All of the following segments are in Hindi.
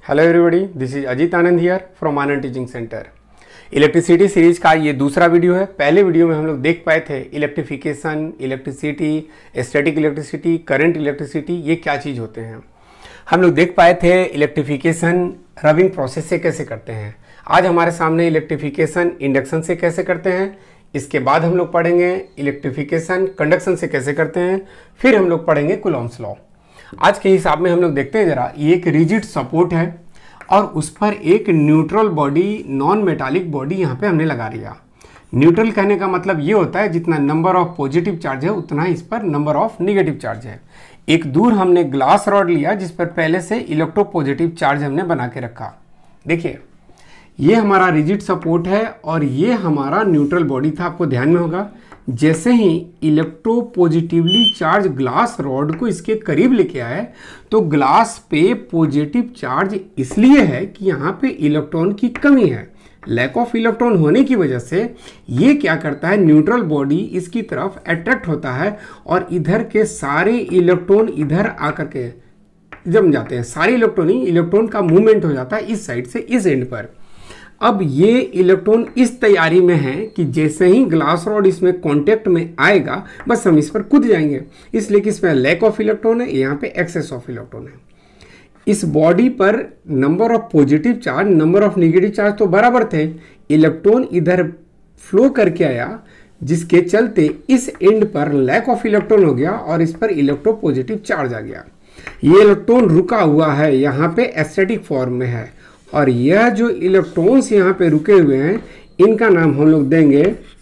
Hello everybody, this is Ajit Anand here from Anand teaching centre. Electricity series का ये दूसरा वीडियो है। पहले वीडियो में हम लोग देख पाए थे electrification, electricity, static electricity, current electricity, ये क्या चीज़ होते हैं। हम लोग देख पाए थे इलेक्ट्रिफिकेशन रबिंग प्रोसेस से कैसे करते हैं। आज हमारे सामने इलेक्ट्रिफिकेशन इंडक्शन से कैसे करते हैं। इसके बाद हम लोग पढ़ेंगे इलेक्ट्रिफिकेशन कंडक्शन से कैसे करते हैं। फिर हम लोग पढ़ेंगे कूलॉम्स लॉ। आज के हिसाब में हम लोग देखते हैं जरा, ये एक रिजिड सपोर्ट है और उस पर एक neutral body, non metallic body यहाँ पे हमने लगा दिया। न्यूट्रल कहने का मतलब ये होता है जितना नंबर ऑफ पॉजिटिव चार्ज है उतना ही इस पर नंबर ऑफ निगेटिव चार्ज है। एक दूर हमने ग्लास रॉड लिया जिस पर पहले से इलेक्ट्रोपॉजिटिव चार्ज हमने बना के रखा। देखिए, ये हमारा रिजिड सपोर्ट है और ये हमारा न्यूट्रल बॉडी था। आपको ध्यान में होगा, जैसे ही इलेक्ट्रोपॉजिटिवली चार्ज ग्लास रॉड को इसके करीब लेके आए तो ग्लास पे पॉजिटिव चार्ज इसलिए है कि यहाँ पे इलेक्ट्रॉन की कमी है। लैक ऑफ इलेक्ट्रॉन होने की वजह से ये क्या करता है, न्यूट्रल बॉडी इसकी तरफ अट्रैक्ट होता है और इधर के सारे इलेक्ट्रॉन इधर आकर के जम जाते हैं। सारे इलेक्ट्रॉन का मूवमेंट हो जाता है इस साइड से इस एंड पर। अब ये इलेक्ट्रॉन इस तैयारी में है कि जैसे ही ग्लास रॉड इसमें कांटेक्ट में आएगा बस हम इस पर कूद जाएंगे, इसलिए कि इसमें लैक ऑफ इलेक्ट्रॉन है, यहाँ पे एक्सेस ऑफ इलेक्ट्रॉन है। इस बॉडी पर number of positive charge, number of negative charge तो बराबर थे। इलेक्ट्रॉन इधर फ्लो करके आया जिसके चलते इस एंड पर लैक ऑफ इलेक्ट्रॉन हो गया और इस पर इलेक्ट्रोपॉजिटिव चार्ज आ गया। ये इलेक्ट्रॉन रुका हुआ है, यहाँ पे एस्थेटिक फॉर्म में है और यह जो इलेक्ट्रॉन्स यहाँ पे रुके हुए हैं इनका नाम हम लोग देंगे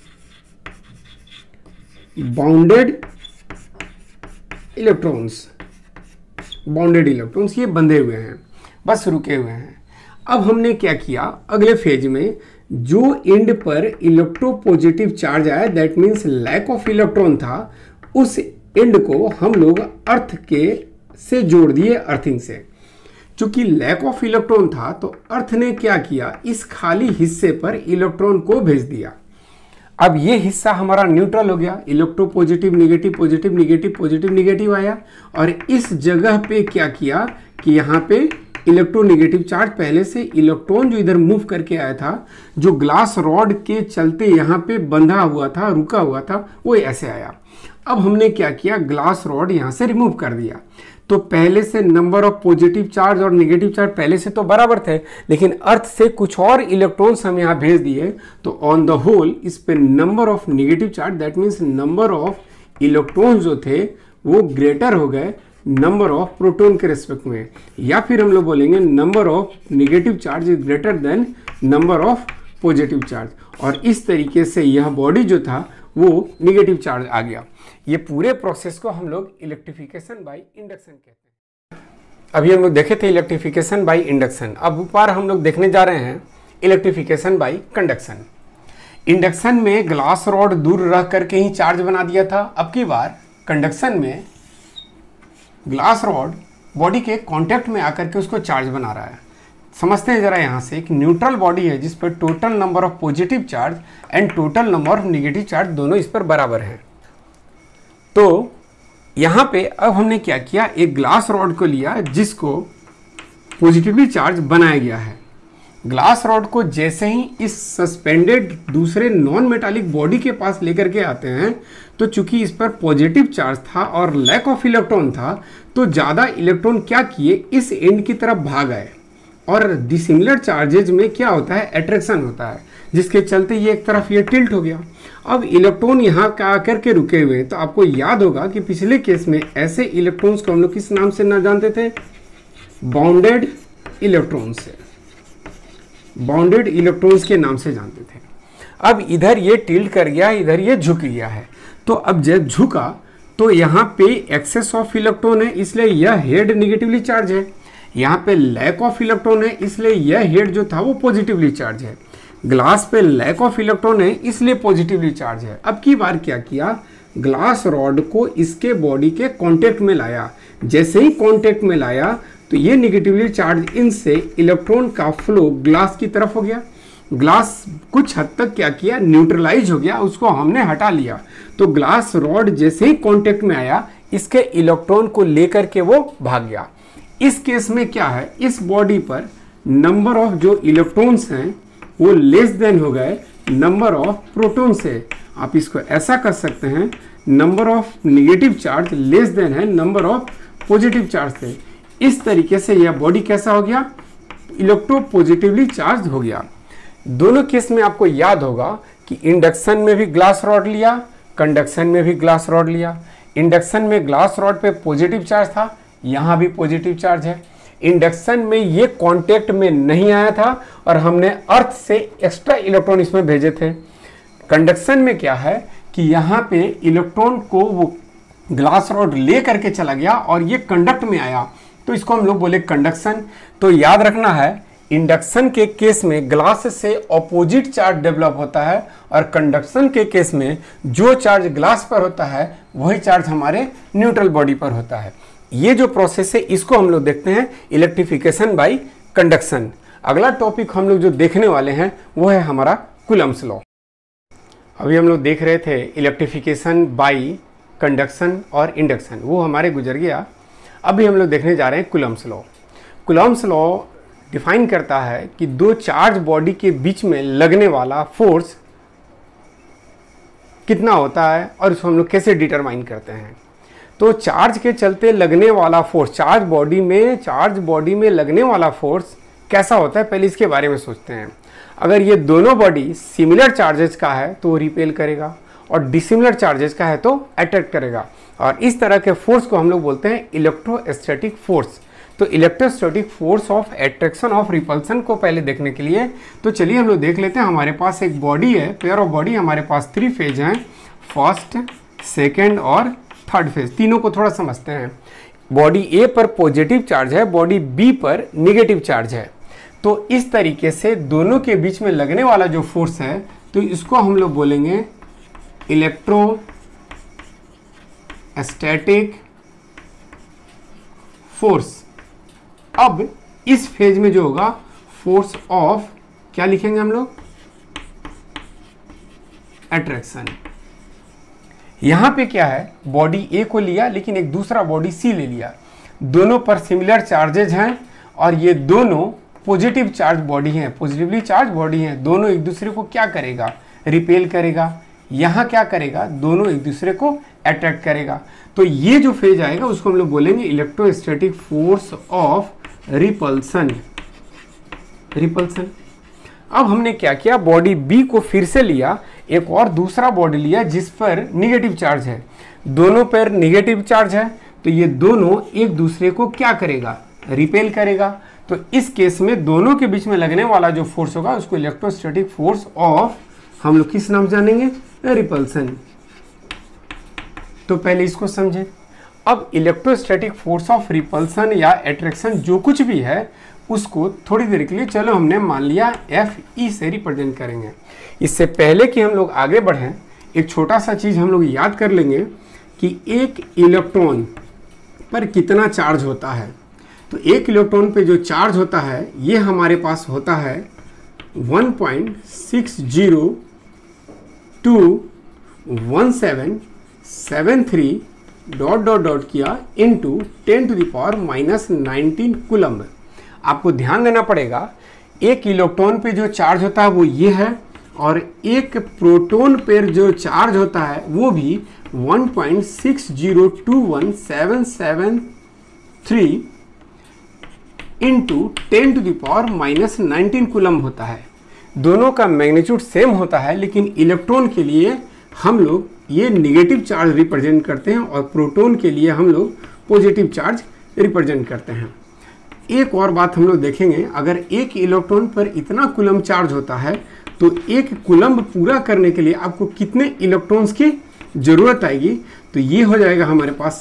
बाउंडेड इलेक्ट्रॉन्स। बाउंडेड इलेक्ट्रॉन्स ये बंधे हुए हैं, बस रुके हुए हैं। अब हमने क्या किया, अगले फेज में जो एंड पर इलेक्ट्रोपॉजिटिव चार्ज आया, that means lack of electron था, उस एंड को हम लोग अर्थ के से जोड़ दिए, अर्थिंग से। चूंकि लैक ऑफ इलेक्ट्रॉन था तो अर्थ ने क्या किया, इस खाली हिस्से पर इलेक्ट्रॉन को भेज दिया। अब ये हिस्सा हमारा न्यूट्रल हो गया, electropositive negative positive negative positive negative आया और इस जगह पे क्या किया कि यहाँ पे इलेक्ट्रोनेगेटिव चार्ज, पहले से इलेक्ट्रॉन जो इधर मूव करके आया था, जो ग्लास रॉड के चलते यहाँ पे बंधा हुआ था, रुका हुआ था, वो ऐसे आया। अब हमने क्या किया, ग्लास रॉड यहाँ से रिमूव कर दिया। तो पहले से नंबर ऑफ पॉजिटिव चार्ज और नेगेटिव चार्ज पहले से तो बराबर थे, लेकिन अर्थ से कुछ और इलेक्ट्रॉन्स हम यहाँ भेज दिए तो ऑन द होल इस पे number of negative charge, that means number of electrons जो थे वो ग्रेटर हो गए नंबर ऑफ प्रोटॉन के रेस्पेक्ट में, या फिर हम लोग बोलेंगे number of negative charge is greater than number of positive charge. और इस तरीके से यह बॉडी जो था वो नेगेटिव चार्ज आ गया। ये पूरे प्रोसेस को हम लोग इलेक्ट्रिफिकेशन बाय इंडक्शन कहते हैं। अभी हम लोग देखे थे इलेक्ट्रिफिकेशन बाय इंडक्शन। अब ऊपर हम लोग देखने जा रहे हैं इलेक्ट्रिफिकेशन बाय कंडक्शन। इंडक्शन में ग्लास रॉड दूर रह करके ही चार्ज बना दिया था। अब की बार कंडक्शन में ग्लास रॉड बॉडी के कांटेक्ट में आकर के उसको चार्ज बना रहा है। समझते हैं जरा, यहाँ से एक न्यूट्रल बॉडी है जिस पर total number of positive charge and total number of negative charge दोनों इस पर बराबर हैं। तो यहाँ पे अब हमने क्या किया, एक ग्लास रॉड को लिया जिसको पॉजिटिवली चार्ज बनाया गया है। ग्लास रॉड को जैसे ही इस सस्पेंडेड दूसरे नॉन मेटालिक बॉडी के पास लेकर के आते हैं तो चूंकि इस पर पॉजिटिव चार्ज था और लैक ऑफ इलेक्ट्रॉन था तो ज़्यादा इलेक्ट्रॉन क्या किए, इस एंड की तरफ भाग आए। और डिसिमिलर चार्जेज में क्या होता है, अट्रैक्शन होता है, जिसके चलते ये एक तरफ ये टिल्ट हो गया। अब इलेक्ट्रॉन यहाँ का आकर के रुके हुए हैं। तो आपको याद होगा कि पिछले केस में ऐसे इलेक्ट्रॉन्स को हम लोग किस नाम से ना जानते थे, बाउंडेड इलेक्ट्रॉन्स से, बाउंडेड इलेक्ट्रॉन्स के नाम से जानते थे। अब इधर ये टिल्ट कर गया, इधर ये झुक गया है। तो अब जब झुका तो यहाँ पे एक्सेस ऑफ इलेक्ट्रॉन है, इसलिए यह हेड निगेटिवली चार्ज है। यहाँ पे लैक ऑफ इलेक्ट्रॉन है, इसलिए यह हेड जो था वो पॉजिटिवली चार्ज है। ग्लास पे लैक ऑफ इलेक्ट्रॉन है, इसलिए पॉजिटिवली चार्ज है। अब की बार क्या किया, ग्लास रॉड को इसके बॉडी के कांटेक्ट में लाया। जैसे ही कांटेक्ट में लाया तो ये निगेटिवली चार्ज इनसे इलेक्ट्रॉन का फ्लो ग्लास की तरफ हो गया। ग्लास कुछ हद तक क्या किया, न्यूट्रलाइज हो गया, उसको हमने हटा लिया। तो ग्लास रॉड जैसे ही कांटेक्ट में आया इसके इलेक्ट्रॉन को लेकर के वो भाग गया। इस केस में क्या है, इस बॉडी पर नंबर ऑफ जो इलेक्ट्रॉन्स हैं वो लेस देन हो गए नंबर ऑफ प्रोटॉन से। आप इसको ऐसा कर सकते हैं, number of negative charge less than है नंबर ऑफ पॉजिटिव चार्ज से। इस तरीके से यह बॉडी कैसा हो गया, इलेक्ट्रोपॉजिटिवली चार्ज हो गया। दोनों केस में आपको याद होगा कि इंडक्शन में भी ग्लास रॉड लिया, कंडक्शन में भी ग्लास रॉड लिया। इंडक्शन में ग्लास रॉड पे पॉजिटिव चार्ज था, यहाँ भी पॉजिटिव चार्ज है। इंडक्शन में ये कांटेक्ट में नहीं आया था और हमने अर्थ से एक्स्ट्रा इलेक्ट्रॉन इसमें भेजे थे। कंडक्शन में क्या है कि यहाँ पे इलेक्ट्रॉन को वो ग्लास रॉड ले करके चला गया और ये कंडक्ट में आया, तो इसको हम लोग बोले कंडक्शन। तो याद रखना है, इंडक्शन के केस में ग्लास से ऑपोजिट चार्ज डेवलप होता है और कंडक्शन के केस में जो चार्ज ग्लास पर होता है वही चार्ज हमारे न्यूट्रल बॉडी पर होता है। ये जो प्रोसेस है इसको हम लोग देखते हैं इलेक्ट्रिफिकेशन बाय कंडक्शन। अगला टॉपिक हम लोग जो देखने वाले हैं वो है हमारा कूलम्ब्स लॉ। अभी हम लोग देख रहे थे इलेक्ट्रिफिकेशन बाय कंडक्शन और इंडक्शन, वो हमारे गुजर गया। अभी हम लोग देखने जा रहे हैं Coulomb's law. Coulomb's law define करता है कि दो चार्ज बॉडी के बीच में लगने वाला फोर्स कितना होता है और उसको हम लोग कैसे डिटरमाइन करते हैं। तो चार्ज के चलते लगने वाला फोर्स, चार्ज बॉडी में लगने वाला फोर्स कैसा होता है, पहले इसके बारे में सोचते हैं। अगर ये दोनों बॉडी सिमिलर चार्जेस का है तो वो रिपेल करेगा और डिसिमिलर चार्जेस का है तो अट्रैक्ट करेगा, और इस तरह के फोर्स को हम लोग बोलते हैं इलेक्ट्रोस्टैटिक फोर्स। तो electrostatic force of attraction of repulsion को पहले देखने के लिए तो चलिए हम लोग देख लेते हैं। हमारे पास एक बॉडी है, पेयर ऑफ बॉडी, हमारे पास 3 फेज हैं, फर्स्ट, सेकेंड और थर्ड फेज। तीनों को थोड़ा समझते हैं। बॉडी ए पर पॉजिटिव चार्ज है, बॉडी बी पर नेगेटिव चार्ज है। तो इस तरीके से दोनों के बीच में लगने वाला जो फोर्स है तो इसको हम लोग बोलेंगे इलेक्ट्रोस्टैटिक फोर्स। अब इस फेज में जो होगा फोर्स ऑफ, क्या लिखेंगे हम लोग, अट्रैक्शन। यहां पे क्या है, बॉडी ए को लिया लेकिन एक दूसरा बॉडी सी ले लिया, दोनों पर सिमिलर चार्जेज हैं और ये दोनों पॉजिटिव चार्ज बॉडी हैं, पॉजिटिवली चार्ज बॉडी हैं। दोनों एक दूसरे को क्या करेगा, रिपेल करेगा। यहां क्या करेगा, दोनों एक दूसरे को अट्रैक्ट करेगा। तो ये जो फेज आएगा उसको हम लोग बोलेंगे इलेक्ट्रोस्टैटिक फोर्स ऑफ रिपल्सन। अब हमने क्या किया, बॉडी बी को फिर से लिया, एक और दूसरा बॉडी लिया जिस पर निगेटिव चार्ज है, दोनों पर निगेटिव चार्ज है, तो ये दोनों एक दूसरे को क्या करेगा, रिपेल करेगा। तो इस केस में दोनों के बीच में लगने वाला जो फोर्स होगा उसको इलेक्ट्रोस्टैटिक फोर्स ऑफ हम लोग किस नाम जानेंगे, रिपल्सन। तो पहले इसको समझें। अब इलेक्ट्रोस्टैटिक फोर्स ऑफ रिपल्सन या अट्रैक्शन जो कुछ भी है उसको थोड़ी देर के लिए चलो हमने मान लिया FE से रिप्रेजेंट करेंगे। इससे पहले कि हम लोग आगे बढ़ें एक छोटा सा चीज़ हम लोग याद कर लेंगे कि एक इलेक्ट्रॉन पर कितना चार्ज होता है। तो एक इलेक्ट्रॉन पे जो चार्ज होता है ये हमारे पास होता है 1.6021773 डॉट किया इंटू 10⁻⁻19 कूलम्ब। आपको ध्यान देना पड़ेगा, एक इलेक्ट्रॉन पे जो चार्ज होता है वो ये है और एक प्रोटॉन पर जो चार्ज होता है वो भी 1.6021773 इंटू 10⁻⁻19 कूलम्ब होता है। दोनों का मैग्नीट्यूड सेम होता है, लेकिन इलेक्ट्रॉन के लिए हम लोग ये निगेटिव चार्ज रिप्रेजेंट करते हैं और प्रोटॉन के लिए हम लोग पॉजिटिव चार्ज रिप्रेजेंट करते हैं। एक और बात हम लोग देखेंगे, अगर एक इलेक्ट्रॉन पर इतना कूलम्ब चार्ज होता है तो एक कूलम्ब पूरा करने के लिए आपको कितने इलेक्ट्रॉन्स की जरूरत आएगी। तो ये हो जाएगा हमारे पास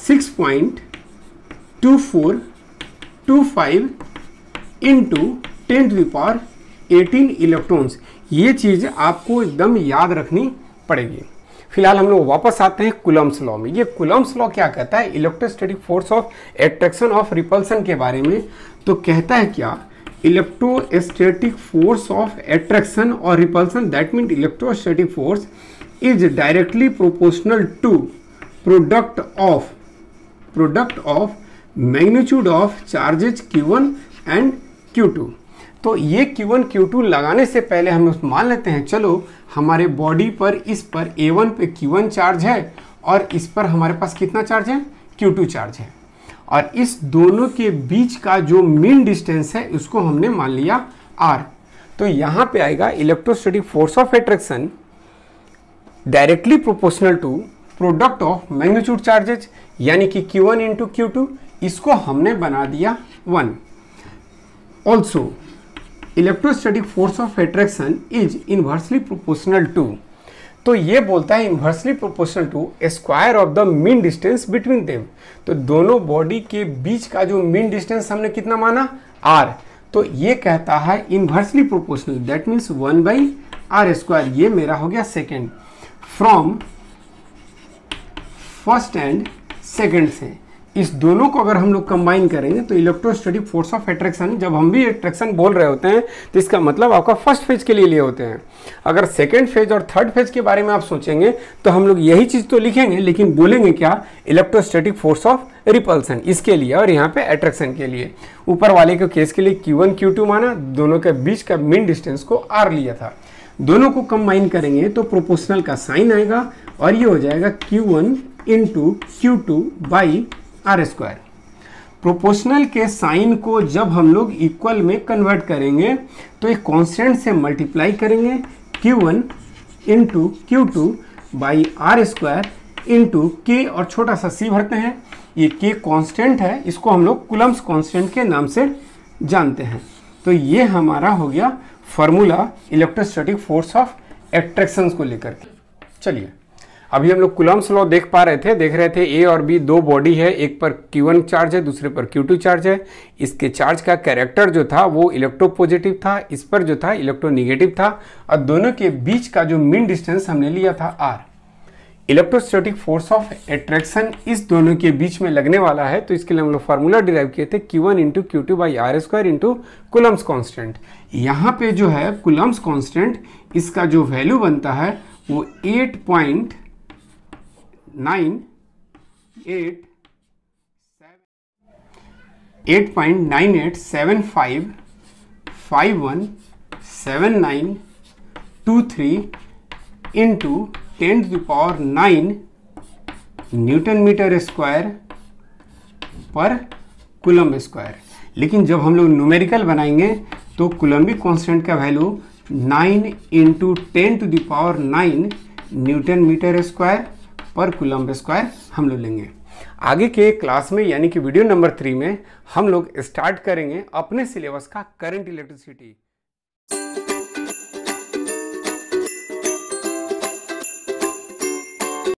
6.2425 इंटू 10⁻18 इलेक्ट्रॉन्स। ये चीज़ आपको एकदम याद रखनी पड़ेगी। फिलहाल हम लोग वापस आते हैं कूलम्ब्स लॉ में। ये कूलम्ब्स लॉ क्या कहता है, electrostatic force of attraction of repulsion के बारे में। तो कहता है क्या, इलेक्ट्रोस्टैटिक फोर्स ऑफ अट्रैक्शन और repulsion, that mean electrostatic force is directly proportional to product of magnitude of charges Q1 and Q2। तो ये Q1 Q2 लगाने से पहले हम मान लेते हैं, चलो हमारे बॉडी पर इस पर A1 पे Q1 चार्ज है और इस पर हमारे पास कितना चार्ज है, Q2 चार्ज है, और इस दोनों के बीच का जो मीन डिस्टेंस है उसको हमने मान लिया R। तो यहाँ पे आएगा electrostatic force of attraction directly proportional to product of magnitude charges, यानी कि Q1 इंटू Q2, इसको हमने बना दिया 1। Also electrostatic force of attraction is inversely proportional to, तो ये बोलता है inversely proportional to square of the mean distance between them. तो दोनों बॉडी के बीच का जो मीन डिस्टेंस हमने कितना माना, R, तो ये कहता है inversely proportional, that means 1/r²। ये मेरा हो गया second. From first and second से इस दोनों को अगर हम लोग कंबाइन करेंगे तो इलेक्ट्रोस्टैटिक फोर्स ऑफ अट्रैक्शन, जब हम भी अट्रैक्शन बोल रहे होते हैं तो इसका मतलब आपका फर्स्ट फेज के लिए होते हैं। अगर सेकेंड फेज और थर्ड फेज के बारे में आप सोचेंगे तो हम लोग यही चीज तो लिखेंगे, लेकिन बोलेंगे क्या, इलेक्ट्रोस्टैटिक फोर्स ऑफ रिपल्सन इसके लिए और यहाँ पे अट्रैक्शन के लिए। ऊपर वाले के केस के लिए Q1 Q2 माना, दोनों के बीच का मीन डिस्टेंस को R लिया था। दोनों को कंबाइन करेंगे तो प्रोपोर्शनल का साइन आएगा और ये हो जाएगा Q1 इंटू Q2/r²। प्रोपोर्शनल के साइन को जब हम लोग इक्वल में कन्वर्ट करेंगे तो एक कांस्टेंट से मल्टीप्लाई करेंगे, Q1 into Q2/r² into K और छोटा सा C भरते हैं। ये K कांस्टेंट है, इसको हम लोग कूलम्ब्स कांस्टेंट के नाम से जानते हैं। तो ये हमारा हो गया formula electrostatic force of attraction को लेकर के। चलिए अभी हम लोग कूलम्ब्स लॉ देख रहे थे A और B दो बॉडी है, एक पर Q1 चार्ज है, दूसरे पर Q2 चार्ज है। इसके चार्ज का कैरेक्टर जो था वो इलेक्ट्रोपॉजिटिव था, इस पर जो था इलेक्ट्रोनेगेटिव था, और दोनों के बीच का जो मीन डिस्टेंस हमने लिया था R। Electrostatic force of attraction इस दोनों के बीच में लगने वाला है, तो इसके लिए हम लोग फार्मूला डिराइव किए थे Q1 into Q2/r² into Coulomb's constant. यहाँ पे जो है कूलम्ब्स कांस्टेंट, इसका जो वैल्यू बनता है वो 8.9875517923 इंटू 10⁹ न्यूटन मीटर स्क्वायर पर कूलम्ब स्क्वायर। लेकिन जब हम लोग न्यूमेरिकल बनाएंगे तो कूलम्बिक कांस्टेंट का value 9 into 10⁹ newton metre square पर कूलम्ब स्क्वायर हम लोग लेंगे। आगे के क्लास में यानी कि वीडियो नंबर 3 में हम लोग स्टार्ट करेंगे अपने सिलेबस का करंट इलेक्ट्रिसिटी।